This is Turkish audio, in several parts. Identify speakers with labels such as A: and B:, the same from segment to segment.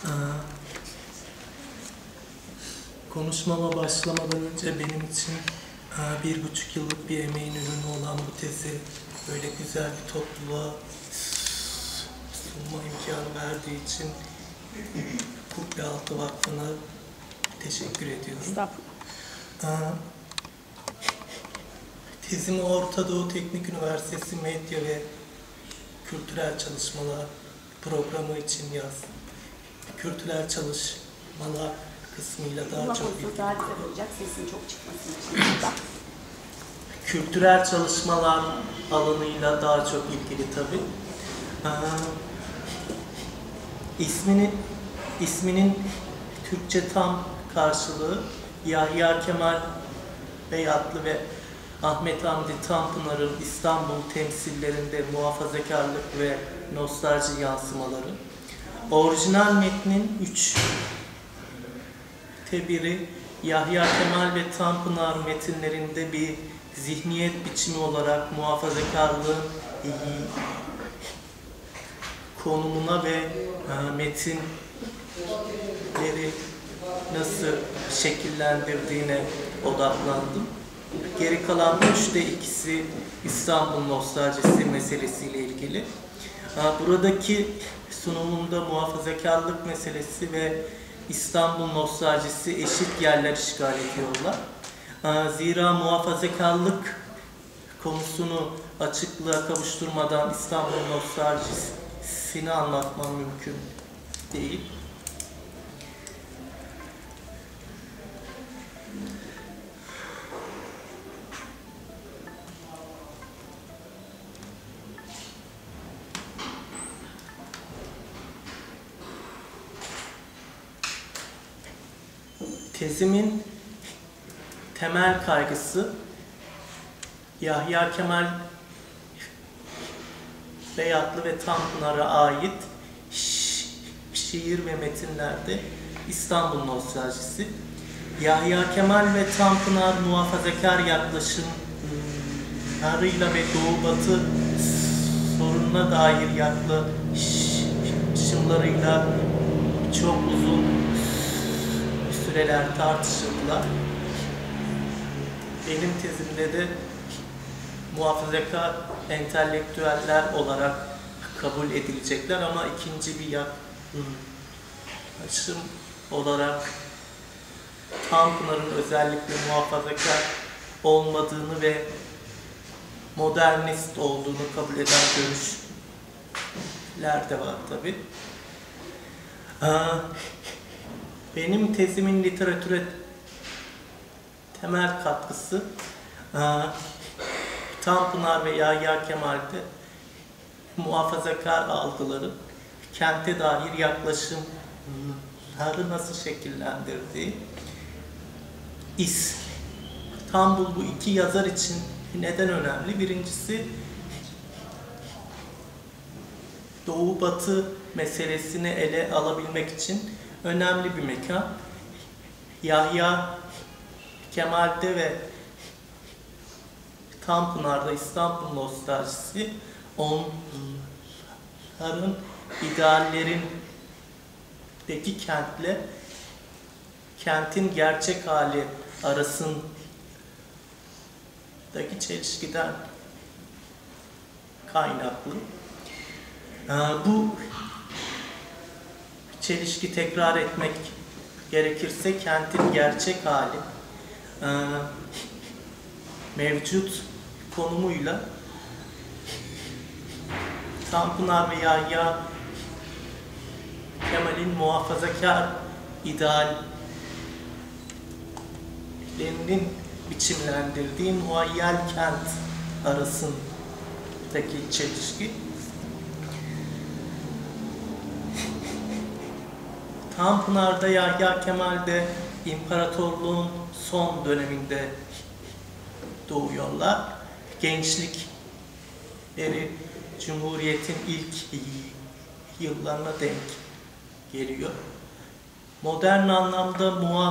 A: Konuşmama başlamadan önce benim için 1,5 yıllık bir emeğin ürünü olan bu tezi böyle güzel bir topluluğa sunma imkanı verdiği için Kubbealtı Vakfı'na teşekkür ediyorum. Tezimi Orta Doğu Teknik Üniversitesi Medya ve Kültürel Çalışmalar programı için yazdım. Kültürel çalışmalar kısmıyla daha çok ilgili.
B: Sesin çok çıkmasın için.
A: Kültürel çalışmalar alanıyla daha çok ilgili tabii. İsminin Türkçe tam karşılığı Yahya Kemal Beyatlı ve Ahmet Hamdi Tanpınar'ın İstanbul temsillerinde muhafazakarlık ve nostalji yansımaları. Orijinal metnin 3'te biri Yahya Kemal ve Tanpınar metinlerinde bir zihniyet biçimi olarak muhafazakarlığın konumuna ve metinleri nasıl şekillendirdiğine odaklandım. Geri kalan 3'te ikisi İstanbul nostaljisi meselesiyle ilgili. Buradaki sunumumda muhafazakarlık meselesi ve İstanbul nostaljisi eşit yerler işgal ediyorlar. Zira muhafazakarlık konusunu açıklığa kavuşturmadan İstanbul nostaljisini anlatmam mümkün değil. Tezimin temel kaygısı Yahya Kemal Beyatlı ve Tanpınar'a ait şiir ve metinlerde İstanbul nostaljisi. Yahya Kemal ve Tanpınar muhafazakar yaklaşımlarıyla ve Doğu-Batı sorununa dair yaklaşımlarıyla çok uzun süreler tartışıldılar. Benim tezimde de muhafazakar entelektüeller olarak kabul edilecekler ama ikinci bir yaklaşım olarak Tanpınar'ın özellikle muhafazakar olmadığını ve modernist olduğunu kabul eden görüşler de var tabii. Benim tezimin literatüre temel katkısı Tanpınar ve Yahya Kemal'de muhafazakar algıları, kente dair yaklaşımları nasıl şekillendirdiği. İstanbul bu iki yazar için neden önemli? Birincisi Doğu-Batı meselesini ele alabilmek için önemli bir mekan. Yahya Kemal'de ve Tanpınar'da İstanbul nostaljisi onların ideallerindeki kentle kentin gerçek hali arasındaki çelişkiden kaynaklı. Bu çelişki tekrar etmek gerekirse kentin gerçek hali mevcut konumuyla Tanpınar ve Yahya Kemal'in muhafazakar ideallerinin biçimlendirdiği muayyel kent arasındaki çelişki. Tanpınar'da Yahya Kemal'de imparatorluğun son döneminde doğuyorlar. Gençlikleri Cumhuriyet'in ilk yıllarına denk geliyor. Modern anlamda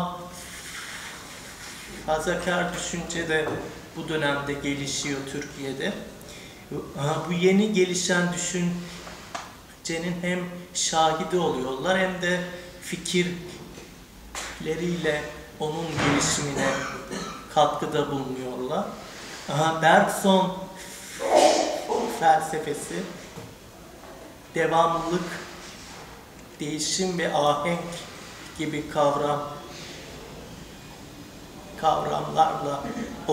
A: muhafazakar düşünce de bu dönemde gelişiyor Türkiye'de. Bu yeni gelişen düşünce düşüncenin hem şahidi oluyorlar hem de fikirleriyle onun gelişimine katkıda bulunuyorlar. Bergson felsefesi devamlılık, değişim ve ahenk gibi kavramlarla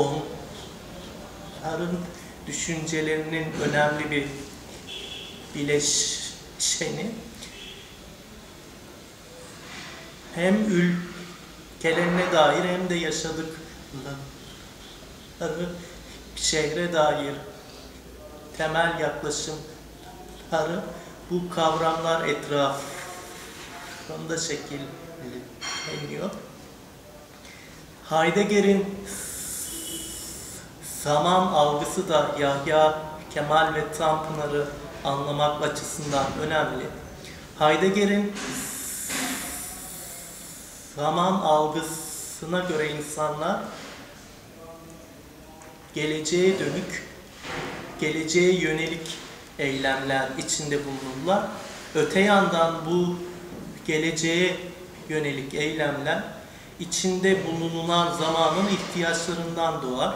A: onların düşüncelerinin önemli bir bileşeni. Hem ülkelerine dair hem de yaşadıkları şehre dair temel yaklaşımları bu kavramlar etrafında şekilleniyor. Heidegger'in zaman algısı da Yahya Kemal ve Tanpınar'ı anlamak açısından önemli. Heidegger'in zaman algısına göre insanlar geleceğe dönük, geleceğe yönelik eylemler içinde bulunurlar. Öte yandan bu geleceğe yönelik eylemler içinde bulunan zamanın ihtiyaçlarından doğar.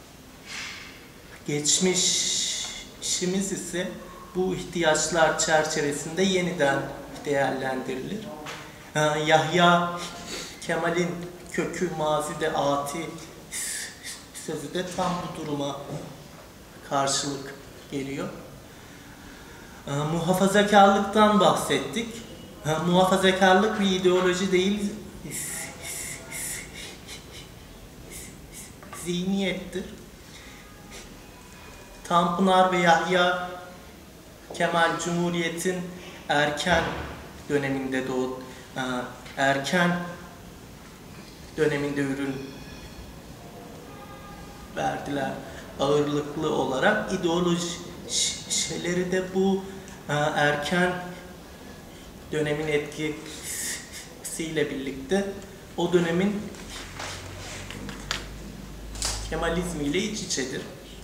A: Geçmişimiz ise bu ihtiyaçlar çerçevesinde yeniden değerlendirilir. Yahya Kemal'in kökü mazide ati sözü de tam bu duruma karşılık geliyor. Muhafazakarlıktan bahsettik. Muhafazakarlık bir ideoloji değil, zihniyettir. Tanpınar ve Yahya Kemal Cumhuriyet'in erken döneminde erken döneminde ürün verdiler ağırlıklı olarak. İdeolojileri de bu erken dönemin etkisiyle birlikte o dönemin Kemalizmi ile iç içedir.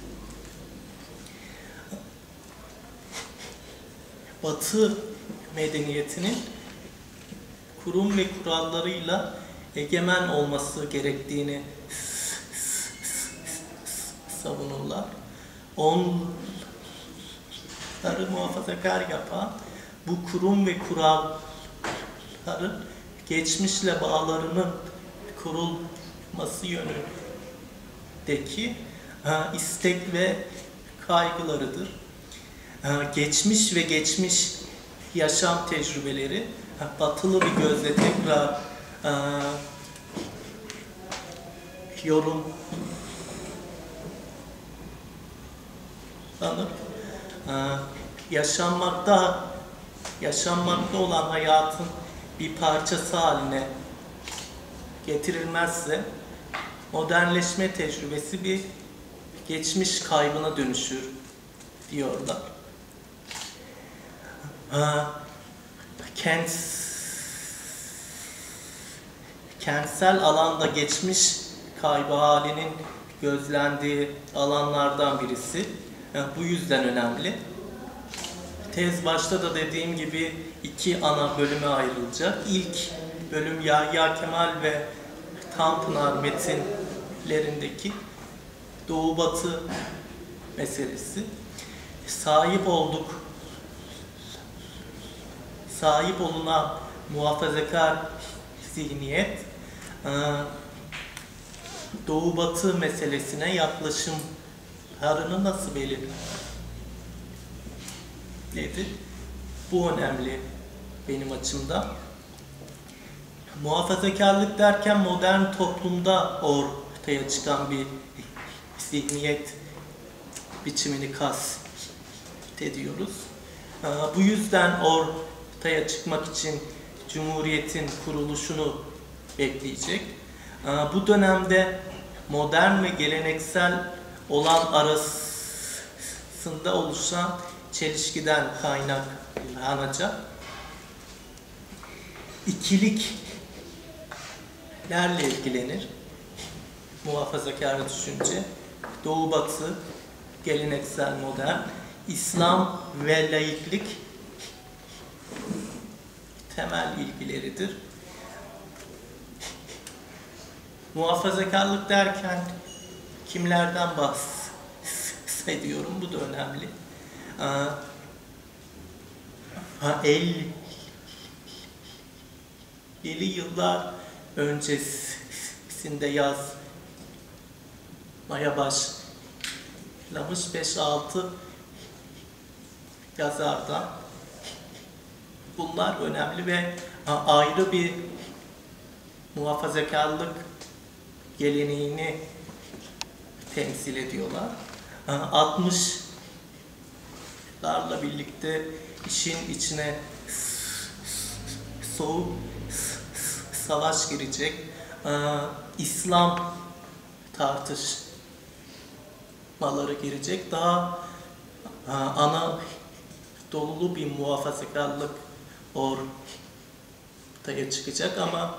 A: Batı medeniyetinin kurum ve kurallarıyla egemen olması gerektiğini savunurlar. Onları muhafazakar yapan bu kurum ve kuralların geçmişle bağlarının kurulması yönündeki istek ve kaygılarıdır. Geçmiş ve geçmiş yaşam tecrübeleri batılı bir gözle tekrar yorumlanıp yaşanmakta olan hayatın bir parçası haline getirilmezse modernleşme tecrübesi bir geçmiş kaybına dönüşür diyorlar. Kentsel alanda geçmiş kaybı halinin gözlendiği alanlardan birisi. Bu yüzden önemli. Tez başta da dediğim gibi iki ana bölüme ayrılacak. İlk bölüm Yahya Kemal ve Tanpınar metinlerindeki Doğu-Batı meselesi. Sahip olunan muhafazakar zihniyet Doğu-Batı meselesine yaklaşımlarını nasıl belirledi? Bu önemli benim açımdan. Muhafazakarlık derken modern toplumda ortaya çıkan bir zihniyet biçimini kastediyoruz. Bu yüzden ortaya çıkmak için Cumhuriyet'in kuruluşunu bekleyecek. Bu dönemde modern ve geleneksel olan arasında oluşan çelişkiden kaynaklanacak. İkiliklerle ilgilenir muhafazakar düşünce. Doğu-Batı, geleneksel modern, İslam ve laiklik temel ilgileridir. Muhafazakarlık derken kimlerden bahsediyorum? Bu da önemli. 50'li yıllar öncesinde yazmaya başlamış 5-6 yazardan. Bunlar önemli ve ayrı bir muhafazakarlık geleneğini temsil ediyorlar. 60'larla birlikte işin içine soğuk savaş girecek, İslam tartışmaları girecek, daha Anadolulu bir muhafazakarlık ortaya çıkacak ama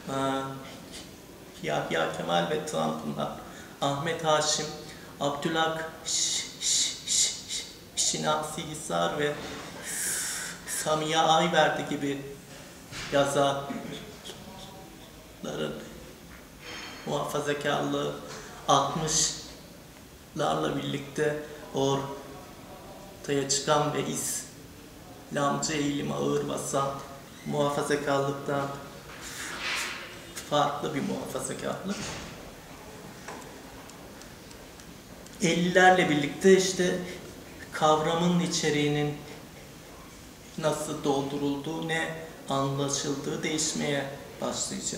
A: Yahya Kemal ve Tanpınar, Ahmet Haşim, Abdülhak Şinasi Hisar ve Samiye Ayverdi gibi yazarların muhafazakarlığı 60'larla birlikte ortaya çıkan ve İslamcı eğilimi ağır basan muhafazakarlıktan farklı bir muhafazakarlık. 50'lerle birlikte işte kavramın içeriğinin nasıl doldurulduğu, ne anlaşıldığı değişmeye başlayacak.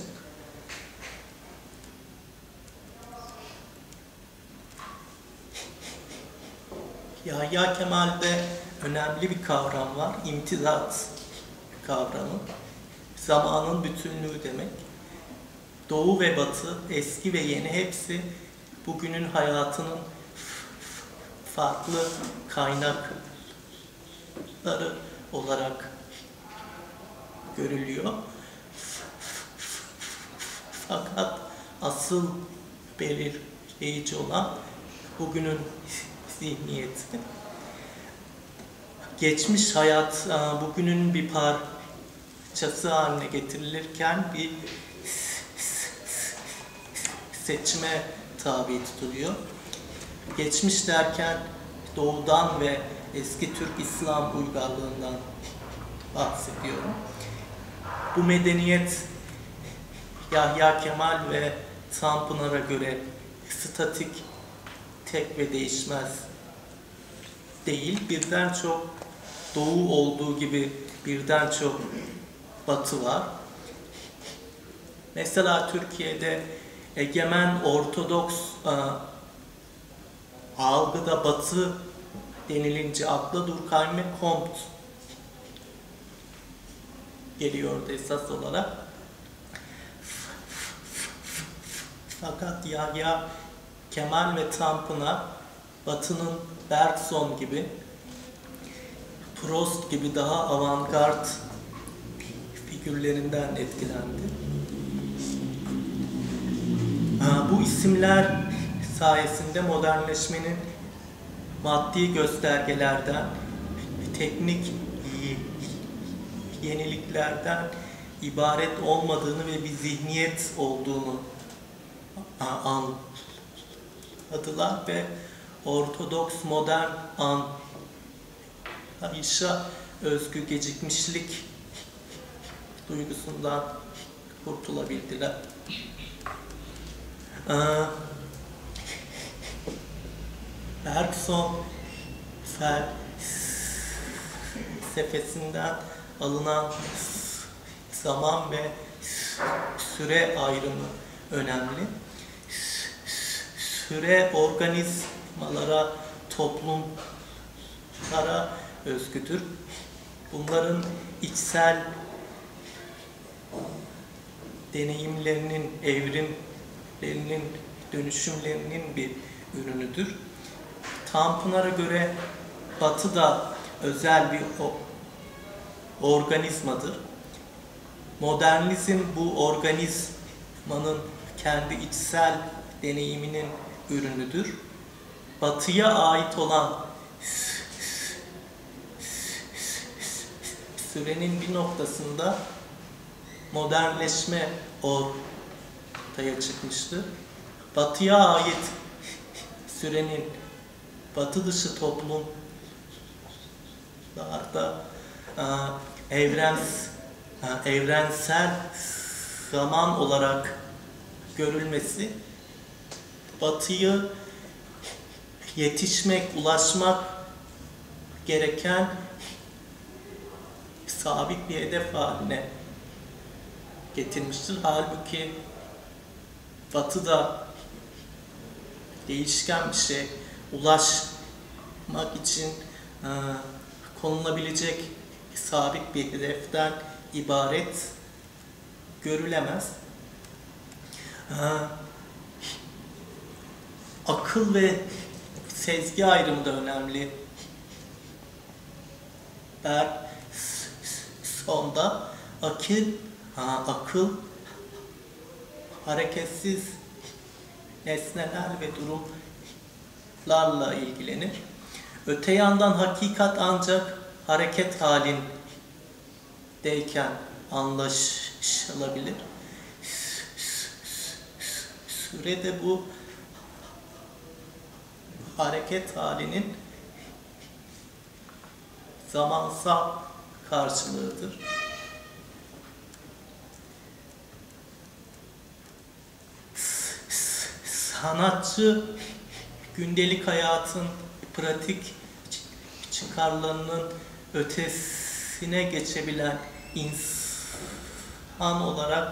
A: Yahya Kemal'de önemli bir kavram var, imtizat kavramı. Zamanın bütünlüğü demek. Doğu ve Batı, eski ve yeni hepsi bugünün hayatının farklı kaynakları olarak görülüyor. Fakat asıl belirleyici olan bugünün zihniyeti. Geçmiş hayat bugünün bir parçası haline getirilirken bir seçime tabi tutuluyor. Geçmiş derken doğudan ve eski Türk İslam uygarlığından bahsediyorum. Bu medeniyet Yahya Kemal ve Tanpınar'a göre statik, tek ve değişmez değil. Birden çok doğu olduğu gibi birden çok batı var. Mesela Türkiye'de egemen Ortodoks algıda batı denilince akla Durkheim ve Comte geliyordu esas olarak. Fakat Yahya Kemal ve Tanpınar Batı'nın Bergson gibi, Proust gibi daha avantgard figürlerinden etkilendi. Bu isimler sayesinde modernleşmenin maddi göstergelerden, teknik yeniliklerden ibaret olmadığını ve bir zihniyet olduğunu anladılar ve Ortodoks modern anlayışa özgü gecikmişlik duygusundan kurtulabildiler. Bergson felsefesinden alınan zaman ve süre ayrımı önemli. Süre organizmalara, toplumlara özgüdür. Bunların içsel deneyimlerinin, evrimlerinin, dönüşümlerinin bir ürünüdür. Tanpınar'a göre Batı da özel bir organizmadır. Modernizm bu organizmanın kendi içsel deneyiminin ürünüdür. Batı'ya ait olan sürenin bir noktasında modernleşme ortaya çıkmıştır. Batı'ya ait sürenin Batı dışı toplumlarda evrensel zaman olarak görülmesi, Batı'yı yetişmek, ulaşmak gereken sabit bir hedef haline getirmiştir. Halbuki Batı da değişken bir şey. Ulaşmak için konulabilecek sabit bir hedeften ibaret görülemez. Akıl ve sezgi ayrımı da önemli. Bergson'da akıl hareketsiz nesneler ve durumlarla ilgilenir. Öte yandan hakikat ancak hareket halindeyken anlaşılabilir. Sürede bu hareket halinin zamansal karşılığıdır. Sanatçı gündelik hayatın pratik çıkarlarının ötesine geçebilen insan olarak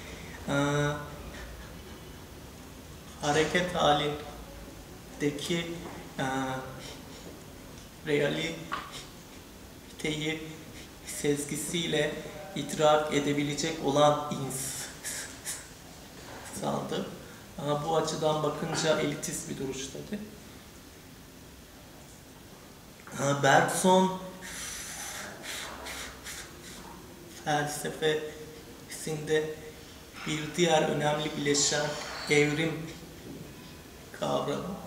A: hareket halindeki realiteyi sezgisiyle idrak edebilecek olan insandır. Bu açıdan bakınca elitist bir duruş tabii. Bergson felsefesinde bir diğer önemli bileşen evrim kavramı.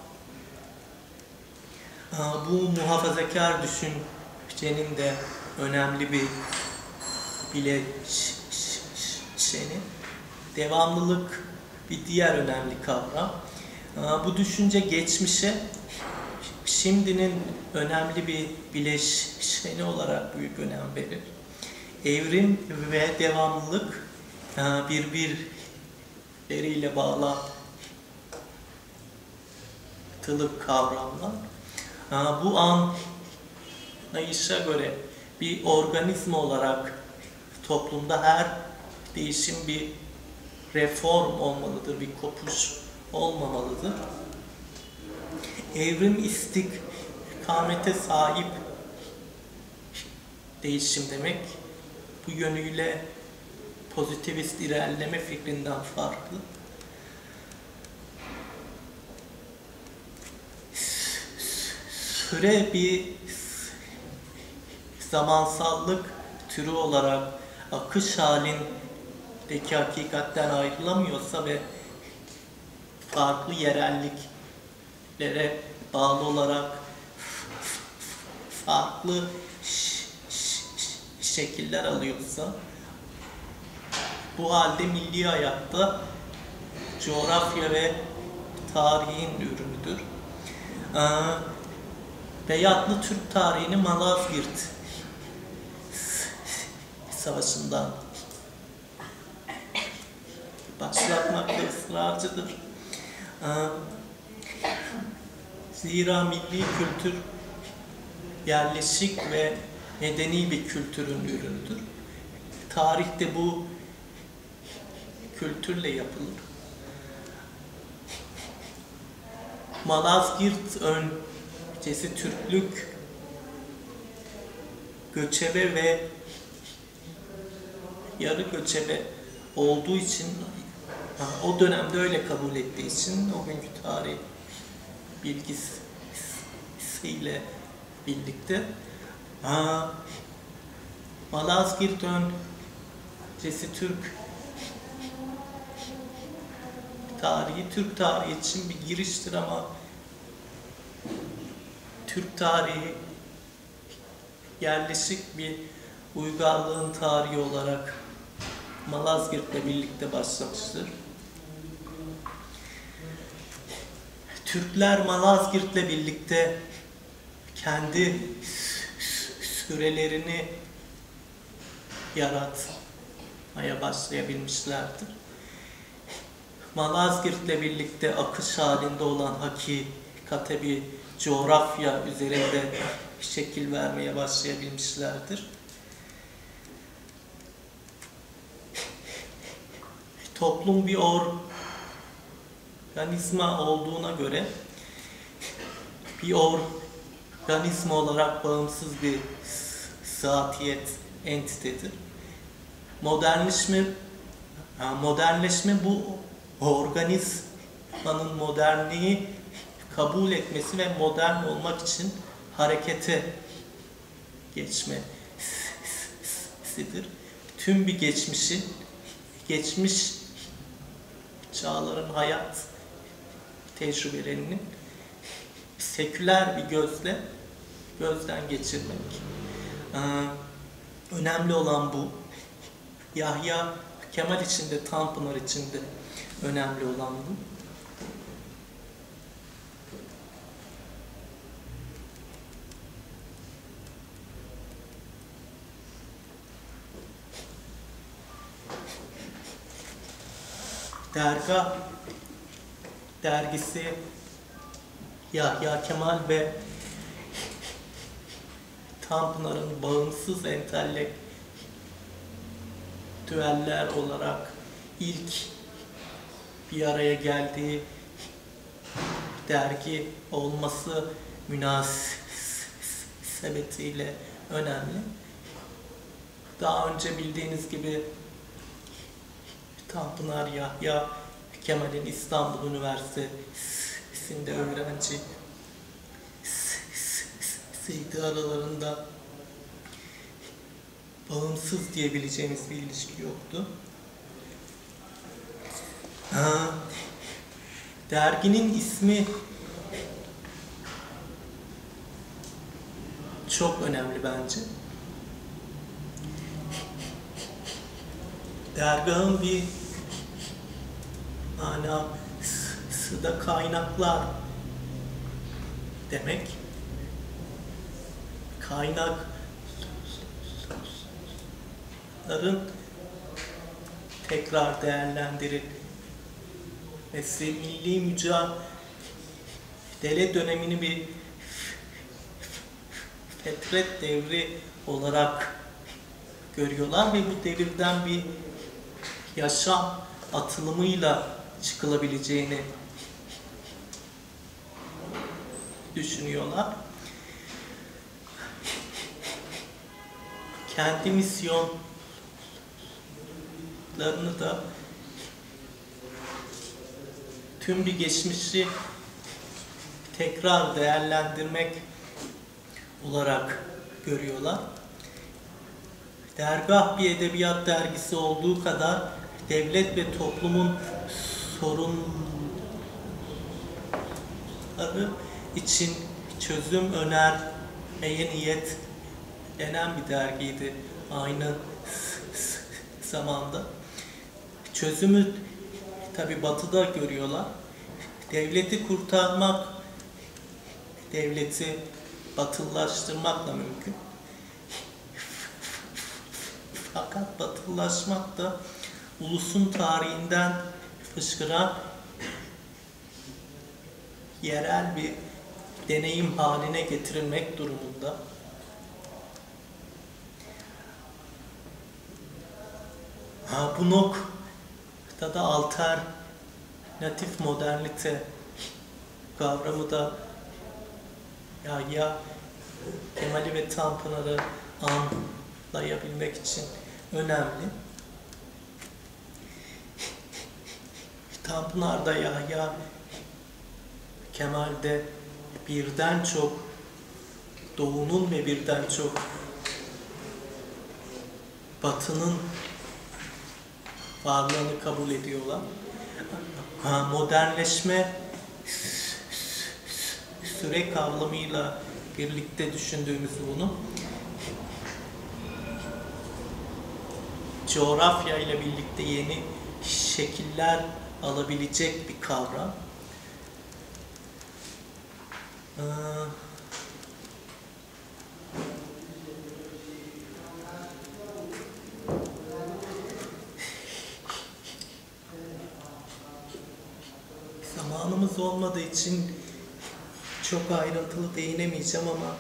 A: Bu muhafazakar düşüncenin de önemli bir bileşeni. Devamlılık bir diğer önemli kavram. Bu düşünce geçmişe şimdinin önemli bir bileşeni olarak büyük önem verir. Evrim ve devamlılık birbirleriyle bağlantılı kavramlar. Bu anlayışa göre bir organizma olarak toplumda her değişim bir reform olmalıdır, bir kopuş olmamalıdır. Evrim istikamete sahip değişim demek. Bu yönüyle pozitivist ilerleme fikrinden farklı. Süre bir zamansallık türü olarak akış halindeki hakikatten ayrılamıyorsa ve farklı yerelliklere bağlı olarak farklı şekiller alıyorsa, bu halde milli hayatta coğrafya ve tarihin ürünüdür. Beyatlı Türk tarihini Malazgirt Savaşı'ndan başlatmakta ısrarcıdır. Zira milli kültür yerleşik ve medeni bir kültürün ürünüdür. Tarih de bu kültürle yapılır. Malazgirt öncesi Türklük göçebe ve yarı göçebe olduğu için, o dönemde öyle kabul ettiği için o günkü tarih bilgisiyle birlikte Malazgirt öncesi Türk tarihi, Türk tarihi için bir giriştir ama Türk tarihi yerleşik bir uygarlığın tarihi olarak Malazgirt'le birlikte başlamıştır. Türkler Malazgirt'le birlikte kendi sürelerini yaratmaya başlayabilmişlerdir. Malazgirt'le birlikte akış halinde olan hakikate bir coğrafya üzerinde şekil vermeye başlayabilmişlerdir. Toplum bir organizma olduğuna göre bir organizma olarak bağımsız bir zatiyet, entitedir. Modernleşme bu organizmanın modernliği kabul etmesi ve modern olmak için harekete geçmesidir. Tüm bir geçmiş çağların hayat tecrübelerinin seküler bir gözden geçirmek. Önemli olan bu. Yahya Kemal için de Tanpınar için de önemli olan bu. Dergah dergisi Yahya Kemal ve Tanpınar'ın bağımsız entelektüeller olarak ilk bir araya geldiği dergi olması münasebetiyle önemli. Daha önce bildiğiniz gibi Tanpınar Yahya Kemal'in İstanbul Üniversitesi'nde öğrencisiydi. Aralarında bağımsız diyebileceğimiz bir ilişki yoktu. Derginin ismi çok önemli bence. Dergahın bir manası da kaynaklar demek. Kaynakların tekrar değerlendirilmesi, milli mücadele dönemini bir fetret devri olarak görüyorlar ve bu devirden bir yaşam atılımıyla çıkılabileceğini düşünüyorlar. Kendi misyonlarını da tüm bir geçmişi tekrar değerlendirmek olarak görüyorlar. Dergah bir edebiyat dergisi olduğu kadar devlet ve toplumun sorunları için çözüm önermeye niyetlenen bir dergiydi aynı zamanda. Çözümü tabi Batı'da görüyorlar. Devleti kurtarmak, devleti batılılaştırmakla mümkün. Fakat batılılaşmak da ulusun tarihinden fışkıran yerel bir deneyim haline getirilmek durumunda. Bu noktada alternatif modernite kavramı da ya Kemal'i ve Tanpınar'ı anlayabilmek için önemli. Tanpınar'da Yahya Kemal'de birden çok Doğu'nun ve birden çok Batı'nın varlığını kabul ediyorlar. Modernleşme süre kavramıyla birlikte düşündüğümüz bunu coğrafya ile birlikte yeni şekiller alabilecek bir kavram. Zamanımız olmadığı için çok ayrıntılı değinemeyeceğim ama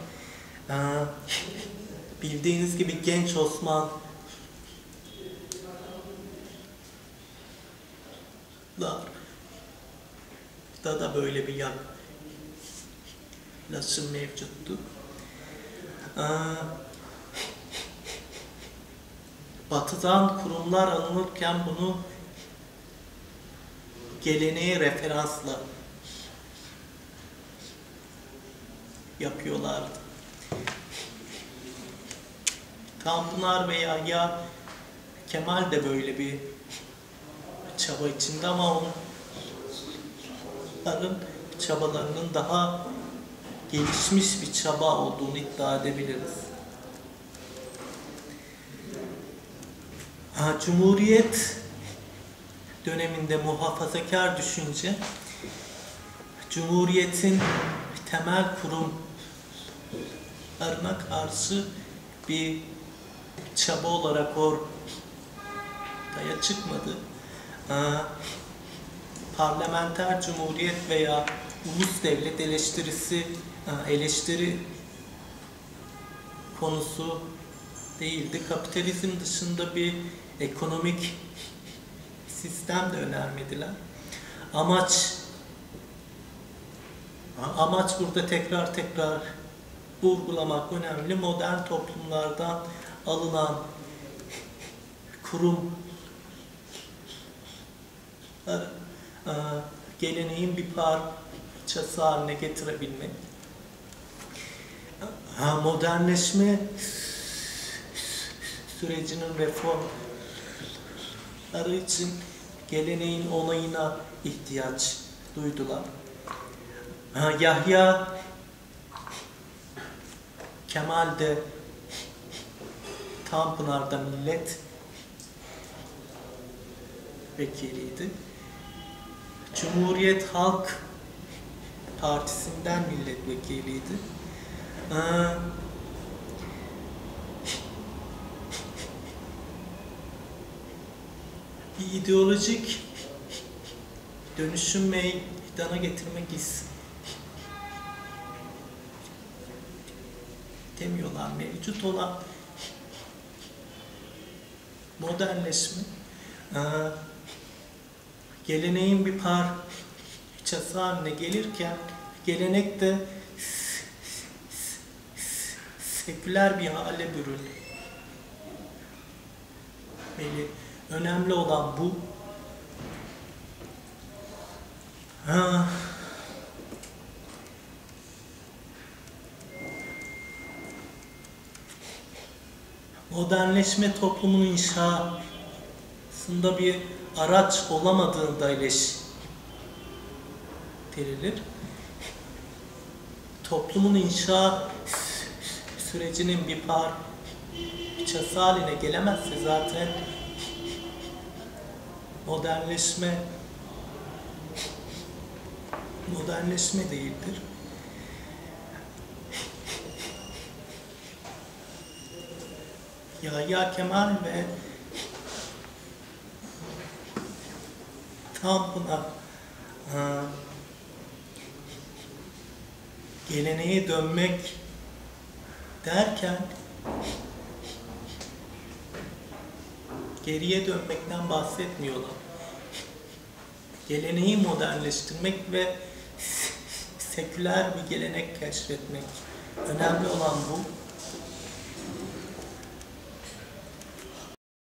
A: bildiğiniz gibi genç Osmanlılar da böyle bir yaklaşım mevcuttu. Batı'dan kurumlar alınırken bunu geleneğe referansla yapıyorlardı. Tanpınar ve Yahya Kemal de böyle bir çaba içinde ama onların çabalarının daha gelişmiş bir çaba olduğunu iddia edebiliriz. Cumhuriyet döneminde muhafazakar düşünce, Cumhuriyet'in temel kurumlarına karşı bir çaba olarak ortaya çıkmadı. Parlamenter cumhuriyet veya ulus devlet eleştiri konusu değildi. Kapitalizm dışında bir ekonomik sistem de önermediler. Amaç burada tekrar vurgulamak önemli. Modern toplumlardan alınan kurum geleneğin bir parçası haline getirebilmek. Modernleşme sürecinin reformları için geleneğin onayına ihtiyaç duydular. Yahya Kemal de Tanpınar'da millet vekiliydi. Cumhuriyet Halk Partisi'nden milletvekiliydi. Bir ideolojik dönüşüm meydana getirmek istemiyorlar. Mevcut olan modernleşme geleneğin bir parçası haline gelirken gelenek de seküler bir hale bürünmeli. Önemli olan bu. Modernleşme toplumun inşasında bir araç olamadığında eleştirilir. Toplumun inşa sürecinin bir parçası haline gelemezse zaten modernleşme değildir. Yahya Kemal ve Tanpınar geleneğe dönmek derken geriye dönmekten bahsetmiyorlar. Geleneği modernleştirmek ve seküler bir gelenek keşfetmek. Önemli olan bu.